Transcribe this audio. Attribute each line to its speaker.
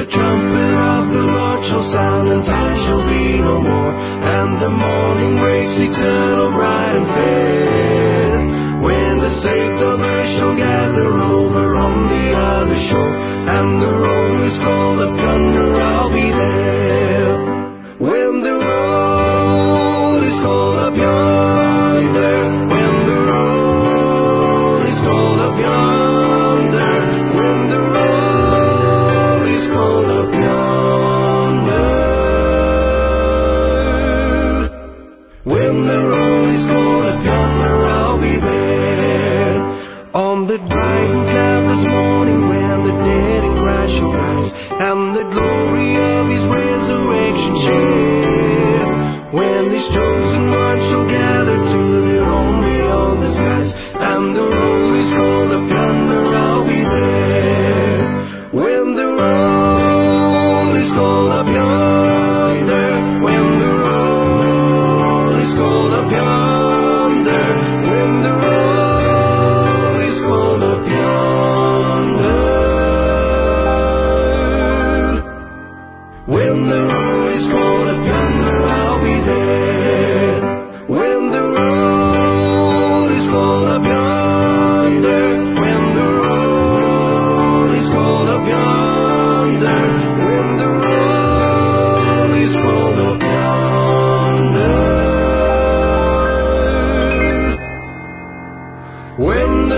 Speaker 1: the trumpet of the Lord shall sound, and time shall be no more, and the morning breaks eternal, bright and fair. When the saved of earth shall gather over on the other shore, and the roll is called up yonder, I'll be there. When the roll is called up yonder, when the roll is called up yonder, when the roll is called up yonder, when the roll is called up yonder, I'll be there. On the bright and cloudless morning, when the dead in Christ shall rise, and the glory of his resurrection share, when these chosen ones shall gather to their home beyond the skies, and the roll is called up yonder, I'll be there. When the roll is called up yonder, when the roll is called up yonder, when the roll is called up yonder, when the roll is called up yonder, I'll be there. When the roll is called up yonder, when the roll is called up yonder, when the roll is called up yonder, when